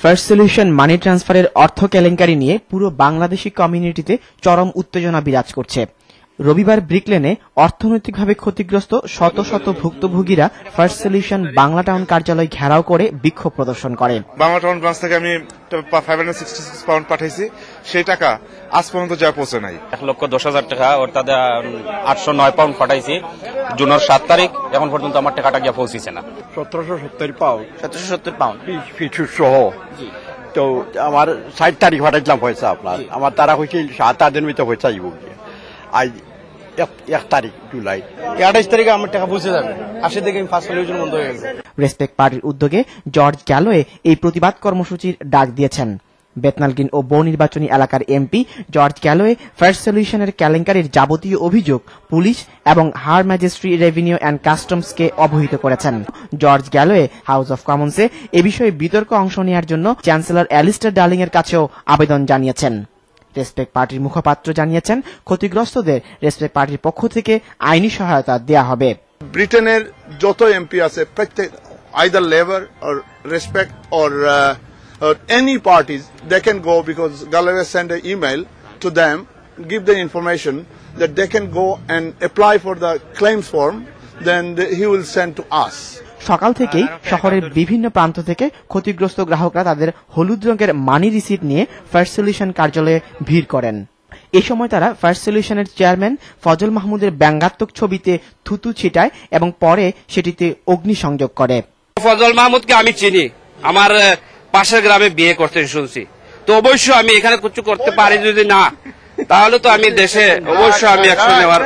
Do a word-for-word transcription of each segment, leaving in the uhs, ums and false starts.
First solution মানি ট্রান্সফারের অর্থ কেলেঙ্কারি নিয়ে পুরো বাংলাদেশি কমিউনিটিতে চরম উত্তেজনা বিরাজ করছে। রবিবার ব্রিকলেনে অর্থনৈতিকভাবে ক্ষতিগ্রস্ত শত শত ভুক্তভোগীরা ফার্স্ট সলিউশন বাংলা টাউন কার্যালয় ঘেরাও করে বিক্ষোভ প্রদর্শন করে। বাংলা টাউন ব্রাঞ্চ থেকে আমি five hundred sixty six pound পাঠাইছি, সেই টাকা আজ পর্যন্ত যা পৌঁছে নাই। এক লক্ষ দশ হাজার টাকা অর্থাৎ আটশো নয় পাউন্ড পাঠাইছি জুনের সাত তারিখ, এখন পর্যন্ত আমার টাকাটা গিয়ে পৌঁছেছে না। সতেরোশো সত্তর পাউন্ড সতেরোশো সত্তর পাউন্ড ফিচু সহ। তো আমার ষাট তারিখ পাঠাইছিলাম পয়সা আপনার, আমার তারা হয়েছে সাত আট দিন ভিতরে পয়সা আইব। আজ এক তারিখ জুলাই, আঠাইশ তারিখে আমার টাকা পৌঁছে যাবে। আশি থেকে ফার্স্ট সলিউশন বন্ধ হয়ে গেছে। রেসপেক্ট পার্টির উদ্যোগে জর্জ গ্যালোয়ে এই প্রতিবাদ কর্মসূচির ডাক দিয়েছেন। বেতনাল গ্রিন ও বহু নির্বাচনী এলাকার এমপি জর্জ গ্যালোয়ে ফার্স্ট সলিউশনের কেলেঙ্কারির যাবতীয় অভিযোগ পুলিশ এবং হার ম্যাজিস্ট্রি রেভিনিউ অ্যান্ড কাস্টমসকে অবহিত করেছেন। জর্জ গ্যালোয়ে হাউস অব কমন্সে এ বিষয়ে বিতর্ক অংশ নেওয়ার জন্য চ্যান্সেলর অ্যালিস্টার ডার্লিং এর কাছেও আবেদন জানিয়েছেন। রেসপেক্ট পার্টির মুখপাত্র জানিয়েছেন, ক্ষতিগ্রস্তদের রেসপেক্ট পার্টির পক্ষ থেকে আইনি সহায়তা দেয়া হবে। ব্রিটেনের যত এমপি আছে প্রত্যেক either Labour or Respect or or any parties, they can go because Galloway send an email to them, give the information that they can go and apply for the claims form, then the, he will send to us. সকাল থেকেই শহরের বিভিন্ন প্রান্ত থেকে ক্ষতিগ্রস্ত গ্রাহকরা তাদের হলুদ রঙের মানি রিসিট নিয়ে ফার্স্ট সলিউশন কার্যালয়ে ভিড় করেন। এই সময় তারা ফার্স্ট সলিউশনের চেয়ারম্যান ফজল মাহমুদের ব্যঙ্গাত্মক ছবিতে থুতু ছিটায় এবং পরে সেটিতে অগ্নিসংযোগ করে। ফজল মাহমুদকে আমি চিনি, আমার পাশের গ্রামে বিয়ে করতে শুনছি, তো অবশ্যই আমি এখানে কিছু করতে পারি যদি না, তাহলে তো আমি দেশে অবশ্যই আমি অ্যাকশন নেওয়ার।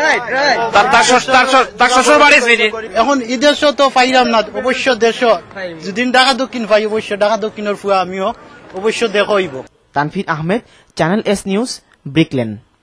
তার শ্বশুর বাড়ি চিনি। এখন এদেশ তো পাইলাম না, অবশ্য দেশ যদি ঢাকা দক্ষিণ পাই, অবশ্য ঢাকা দক্ষিণের ফুয়া আমিও অবশ্য দেখ হইব। Tanfir Ahmed, Channel S News, Brick Lane.